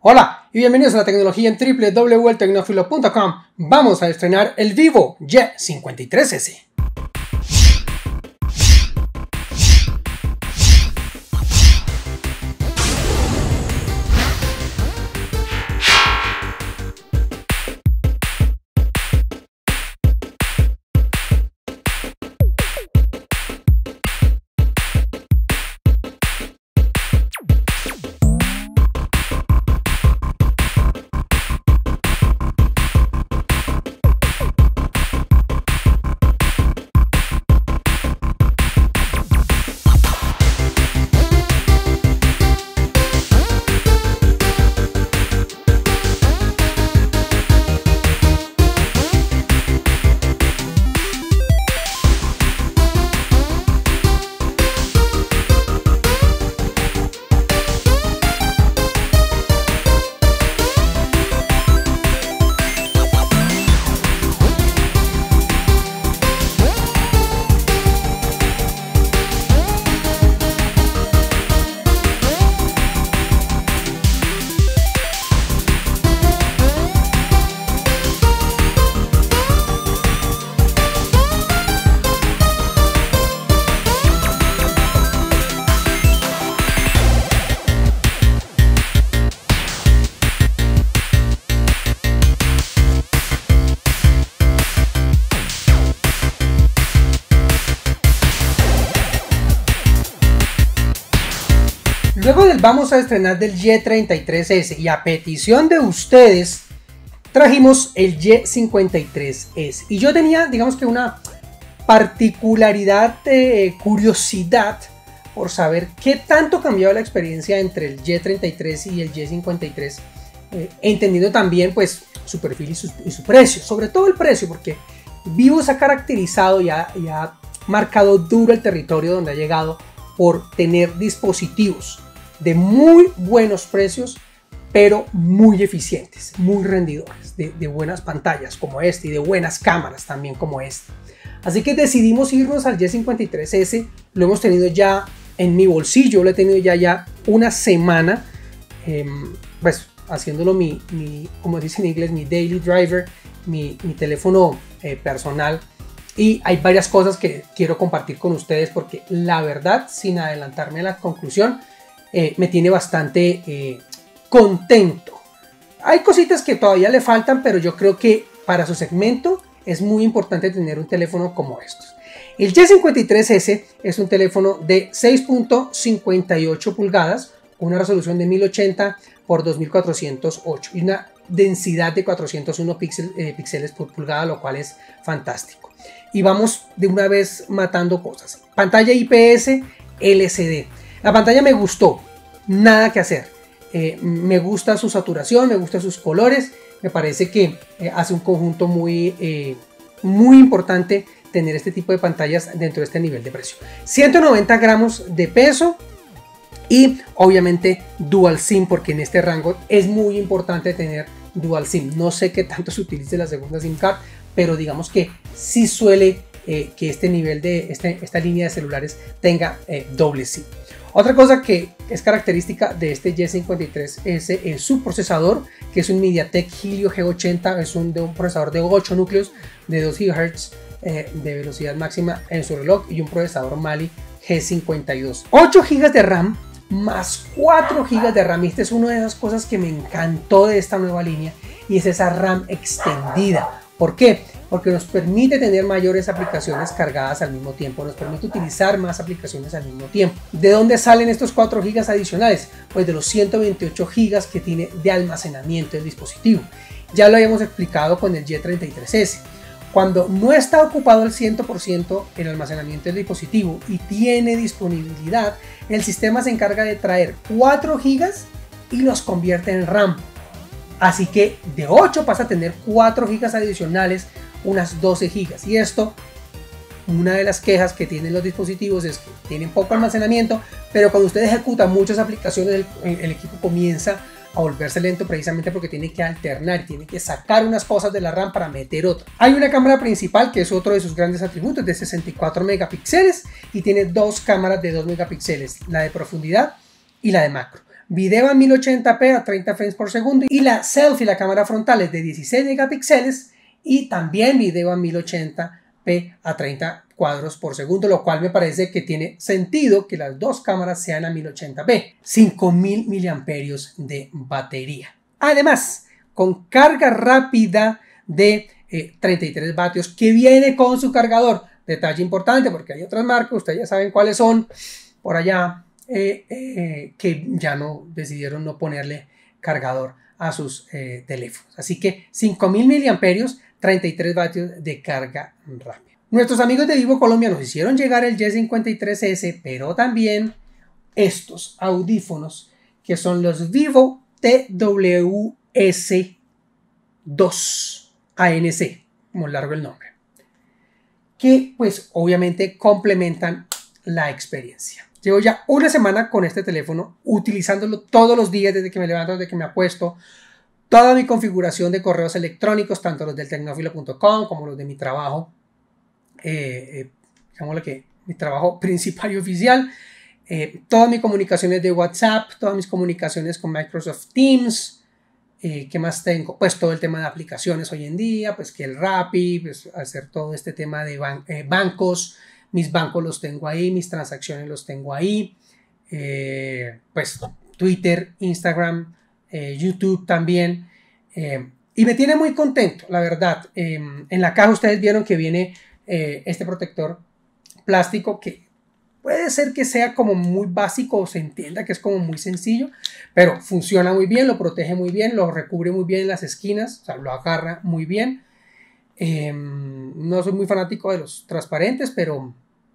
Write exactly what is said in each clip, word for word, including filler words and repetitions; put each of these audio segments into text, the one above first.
Hola y bienvenidos a la tecnología en doble u doble u doble u punto el tecnófilo punto com. Vamos a estrenar el Vivo Y cincuenta y tres ese. Luego del vamos a estrenar del Y treinta y tres ese y a petición de ustedes trajimos el Y cincuenta y tres ese. Y yo tenía, digamos que una particularidad de curiosidad por saber qué tanto cambiaba la experiencia entre el Y treinta y tres y el Y cincuenta y tres, eh, entendiendo también pues su perfil y su, y su precio, sobre todo el precio, porque Vivo se ha caracterizado y ha, y ha marcado duro el territorio donde ha llegado por tener dispositivos de muy buenos precios, pero muy eficientes, muy rendidores, de, de buenas pantallas como este y de buenas cámaras también como este. Así que decidimos irnos al Y cincuenta y tres ese, lo hemos tenido ya en mi bolsillo, lo he tenido ya, ya una semana, eh, pues haciéndolo mi, mi, como dice en inglés, mi daily driver, mi, mi teléfono eh, personal. Y hay varias cosas que quiero compartir con ustedes porque la verdad, sin adelantarme a la conclusión, Eh, me tiene bastante eh, contento. Hay cositas que todavía le faltan, pero yo creo que para su segmento es muy importante tener un teléfono como estos. El Y cincuenta y tres ese es un teléfono de seis punto cincuenta y ocho pulgadas, una resolución de mil ochenta por dos mil cuatrocientos ocho y una densidad de cuatrocientos uno píxel, eh, píxeles por pulgada, lo cual es fantástico. Y vamos de una vez matando cosas. Pantalla I P S L C D. La pantalla me gustó, nada que hacer. Eh, me gusta su saturación, me gustan sus colores. Me parece que eh, hace un conjunto muy, eh, muy importante tener este tipo de pantallas dentro de este nivel de precio. ciento noventa gramos de peso y obviamente Dual SIM, porque en este rango es muy importante tener Dual SIM. No sé qué tanto se utilice la segunda SIM card, pero digamos que sí suele eh, que este nivel de este, esta línea de celulares tenga eh, doble SIM. Otra cosa que es característica de este Y cincuenta y tres ese es su procesador, que es un MediaTek Helio G ochenta, es un, de un procesador de ocho núcleos de dos gigahertz eh, de velocidad máxima en su reloj y un procesador Mali G cincuenta y dos. ocho gigas de RAM más cuatro gigas de RAM, y esta es una de las cosas que me encantó de esta nueva línea, y es esa RAM extendida. ¿Por qué? Porque nos permite tener mayores aplicaciones cargadas al mismo tiempo, nos permite utilizar más aplicaciones al mismo tiempo. ¿De dónde salen estos cuatro gigas adicionales? Pues de los ciento veintiocho gigas que tiene de almacenamiento el dispositivo. Ya lo habíamos explicado con el Y treinta y tres ese. Cuando no está ocupado el cien por ciento el almacenamiento del dispositivo y tiene disponibilidad, el sistema se encarga de traer cuatro gigas y los convierte en RAM. Así que de ocho pasa a tener cuatro gigas adicionales, unas doce gigas. Y esto, una de las quejas que tienen los dispositivos es que tienen poco almacenamiento, pero cuando usted ejecuta muchas aplicaciones, el, el equipo comienza a volverse lento precisamente porque tiene que alternar, tiene que sacar unas cosas de la RAM para meter otra. Hay una cámara principal que es otro de sus grandes atributos, de sesenta y cuatro megapíxeles, y tiene dos cámaras de dos megapíxeles, la de profundidad y la de macro. video a mil ochenta p a treinta frames por segundo y la selfie, la cámara frontal es de dieciséis megapíxeles y también video a mil ochenta p a treinta cuadros por segundo, lo cual me parece que tiene sentido que las dos cámaras sean a mil ochenta p. cinco mil miliamperios de batería. Además, con carga rápida de eh, treinta y tres vatios que viene con su cargador. Detalle importante porque hay otras marcas, ustedes ya saben cuáles son por allá, eh, eh, que ya no decidieron no ponerle cargador a sus eh, teléfonos. Así que cinco mil miliamperios, treinta y tres vatios de carga rápida. Nuestros amigos de Vivo Colombia nos hicieron llegar el Y cincuenta y tres ese, pero también estos audífonos que son los Vivo T W S dos A N C, como largo el nombre, que pues obviamente complementan la experiencia. Llevo ya una semana con este teléfono, utilizándolo todos los días desde que me levanto, desde que me acuesto. Toda mi configuración de correos electrónicos, tanto los del tecnófilo punto com como los de mi trabajo, eh, eh, digamos que mi trabajo principal y oficial, eh, todas mis comunicaciones de WhatsApp, todas mis comunicaciones con Microsoft Teams. Eh, ¿Qué más tengo? Pues todo el tema de aplicaciones hoy en día, pues que el Rappi, pues hacer todo este tema de ban eh, bancos, mis bancos los tengo ahí, mis transacciones los tengo ahí, eh, pues Twitter, Instagram, eh, YouTube también, eh, y me tiene muy contento, la verdad. Eh, en la caja ustedes vieron que viene eh, este protector plástico que puede ser que sea como muy básico o se entienda que es como muy sencillo, pero funciona muy bien, lo protege muy bien, lo recubre muy bien en las esquinas, o sea, lo agarra muy bien. Eh, no soy muy fanático de los transparentes, pero,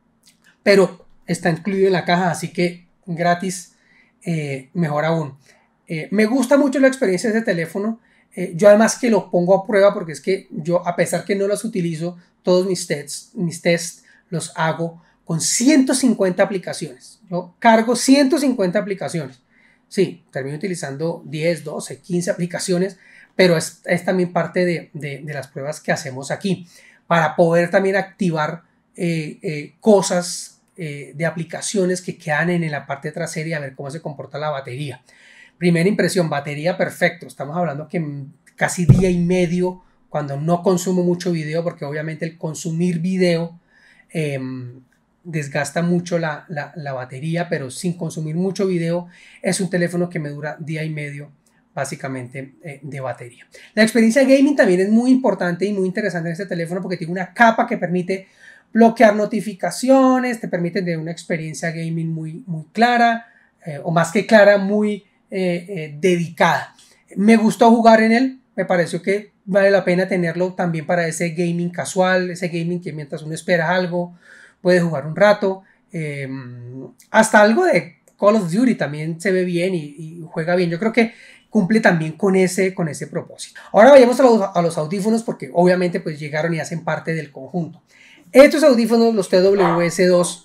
pero está incluido en la caja, así que gratis, eh, mejor aún. Eh, me gusta mucho la experiencia de ese teléfono. Eh, yo además que lo pongo a prueba porque es que yo, a pesar que no los utilizo, todos mis tests, mis tests los hago con ciento cincuenta aplicaciones. Yo cargo ciento cincuenta aplicaciones. Sí, termino utilizando diez, doce, quince aplicaciones, pero es, es también parte de, de, de las pruebas que hacemos aquí para poder también activar eh, eh, cosas eh, de aplicaciones que quedan en la parte trasera y a ver cómo se comporta la batería. Primera impresión, batería perfecto. Estamos hablando que casi día y medio cuando no consumo mucho video, porque obviamente el consumir video eh, desgasta mucho la, la, la batería, pero sin consumir mucho video es un teléfono que me dura día y medio básicamente eh, de batería. La experiencia gaming también es muy importante y muy interesante en este teléfono porque tiene una capa que permite bloquear notificaciones, te permite tener una experiencia gaming muy, muy clara, eh, o más que clara, muy eh, eh, dedicada. Me gustó jugar en él, me pareció que vale la pena tenerlo también para ese gaming casual, ese gaming que mientras uno espera algo puede jugar un rato, eh, hasta algo de Call of Duty también se ve bien y, y juega bien. Yo creo que cumple también con ese, con ese propósito. Ahora vayamos a los, a los audífonos porque obviamente pues llegaron y hacen parte del conjunto. Estos audífonos, los T W S dos,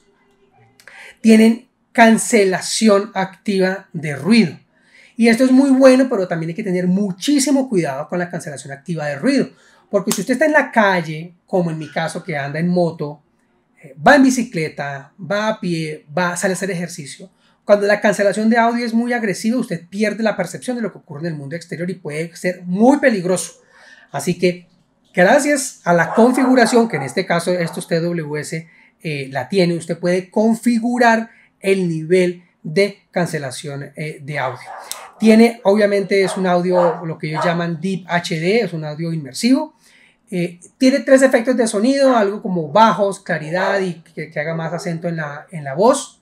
tienen cancelación activa de ruido. Y esto es muy bueno, pero también hay que tener muchísimo cuidado con la cancelación activa de ruido. Porque si usted está en la calle, como en mi caso que anda en moto, va en bicicleta, va a pie, va, sale a hacer ejercicio, cuando la cancelación de audio es muy agresiva, usted pierde la percepción de lo que ocurre en el mundo exterior y puede ser muy peligroso. Así que gracias a la configuración, que en este caso estos T W S eh, la tiene, usted puede configurar el nivel de cancelación eh, de audio. Tiene, obviamente es un audio, lo que ellos llaman Deep H D, es un audio inmersivo. Eh, tiene tres efectos de sonido, algo como bajos, claridad y que, que haga más acento en la, en la voz.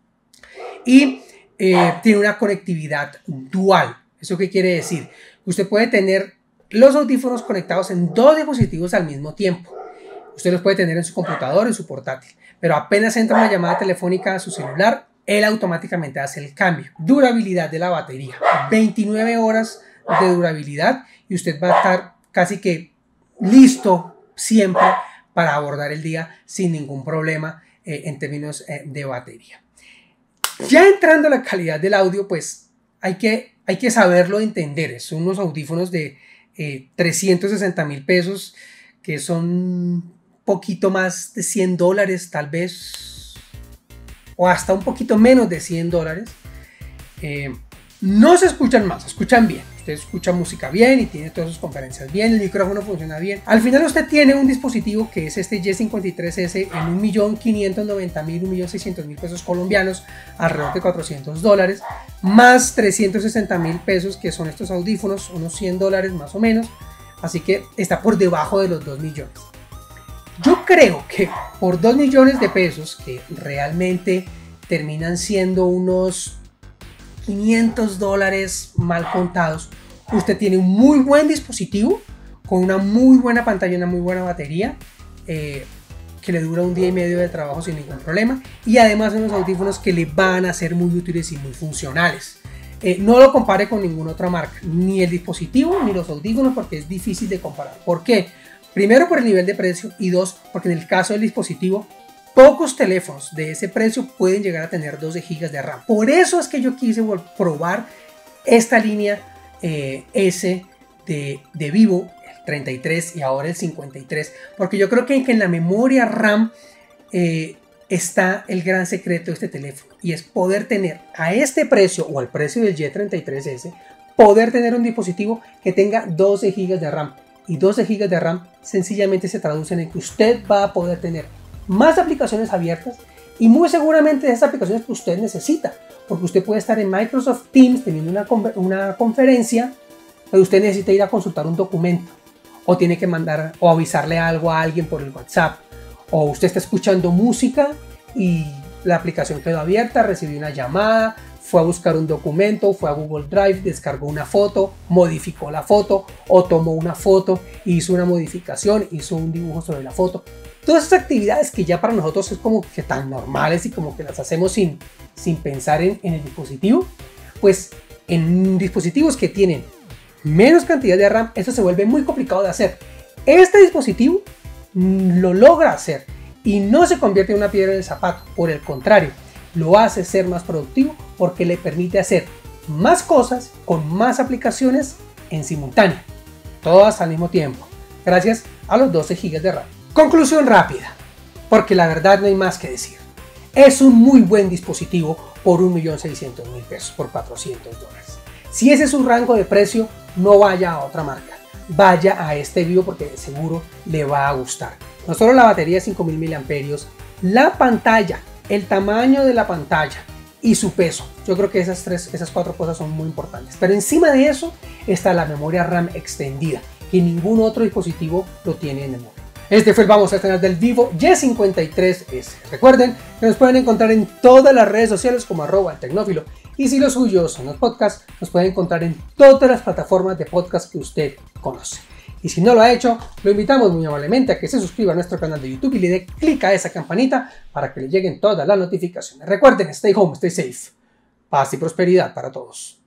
Y eh, tiene una conectividad dual. ¿Eso qué quiere decir? Usted puede tener los audífonos conectados en dos dispositivos al mismo tiempo. Usted los puede tener en su computador, en su portátil. Pero apenas entra una llamada telefónica a su celular, él automáticamente hace el cambio. Durabilidad de la batería. veintinueve horas de durabilidad y usted va a estar casi que listo siempre para abordar el día sin ningún problema eh, en términos eh, de batería. Ya entrando a la calidad del audio, pues hay que, hay que saberlo entender. Son unos audífonos de eh, trescientos sesenta mil pesos que son un poquito más de cien dólares tal vez, o hasta un poquito menos de cien dólares. Eh, no se escuchan mal, se escuchan bien. Usted escucha música bien y tiene todas sus conferencias bien, el micrófono funciona bien. Al final usted tiene un dispositivo que es este Y cincuenta y tres ese en un millón quinientos noventa mil, un millón seiscientos mil pesos colombianos, alrededor de cuatrocientos dólares, más trescientos sesenta mil pesos que son estos audífonos, unos cien dólares más o menos, así que está por debajo de los dos millones. Yo creo que por dos millones de pesos, que realmente terminan siendo unos quinientos dólares mal contados, usted tiene un muy buen dispositivo con una muy buena pantalla y una muy buena batería eh, que le dura un día y medio de trabajo sin ningún problema, y además unos audífonos que le van a ser muy útiles y muy funcionales. Eh, no lo compare con ninguna otra marca, ni el dispositivo ni los audífonos, porque es difícil de comparar. ¿Por qué? Primero, por el nivel de precio, y dos, porque en el caso del dispositivo, pocos teléfonos de ese precio pueden llegar a tener doce gigas de RAM. Por eso es que yo quise probar esta línea eh, S de, de Vivo, el treinta y tres y ahora el cincuenta y tres, porque yo creo que, que en la memoria RAM eh, está el gran secreto de este teléfono, y es poder tener a este precio o al precio del Y treinta y tres ese, poder tener un dispositivo que tenga doce gigas de RAM. Y doce gigas de RAM sencillamente se traducen en que usted va a poder tener más aplicaciones abiertas y muy seguramente esas aplicaciones que usted necesita, porque usted puede estar en Microsoft Teams teniendo una, una conferencia, pero usted necesita ir a consultar un documento, o tiene que mandar o avisarle algo a alguien por el WhatsApp, o usted está escuchando música y la aplicación quedó abierta, recibió una llamada, fue a buscar un documento, fue a Google Drive, descargó una foto, modificó la foto, o tomó una foto, hizo una modificación, hizo un dibujo sobre la foto. Todas esas actividades que ya para nosotros es como que tan normales y como que las hacemos sin, sin pensar en, en el dispositivo, pues en dispositivos que tienen menos cantidad de RAM, eso se vuelve muy complicado de hacer. Este dispositivo lo logra hacer y no se convierte en una piedra en el zapato, por el contrario, lo hace ser más productivo porque le permite hacer más cosas con más aplicaciones en simultáneo, todas al mismo tiempo, gracias a los doce gigas de RAM. Conclusión rápida, porque la verdad no hay más que decir. Es un muy buen dispositivo por un millón seiscientos mil pesos, por cuatrocientos dólares. Si ese es su rango de precio, no vaya a otra marca, vaya a este Vivo porque seguro le va a gustar. No solo la batería de cinco mil miliamperios hora, la pantalla, el tamaño de la pantalla y su peso. Yo creo que esas, tres, esas cuatro cosas son muy importantes. Pero encima de eso está la memoria RAM extendida, que ningún otro dispositivo lo tiene en el mundo. Este fue el Vamos a Estrenar del Vivo Y cincuenta y tres ese. Recuerden que nos pueden encontrar en todas las redes sociales como arroba el tecnófilo. Y si los suyos son los podcasts, nos pueden encontrar en todas las plataformas de podcast que usted conoce. Y si no lo ha hecho, lo invitamos muy amablemente a que se suscriba a nuestro canal de YouTube y le dé clic a esa campanita para que le lleguen todas las notificaciones. Recuerden, stay home, stay safe. Paz y prosperidad para todos.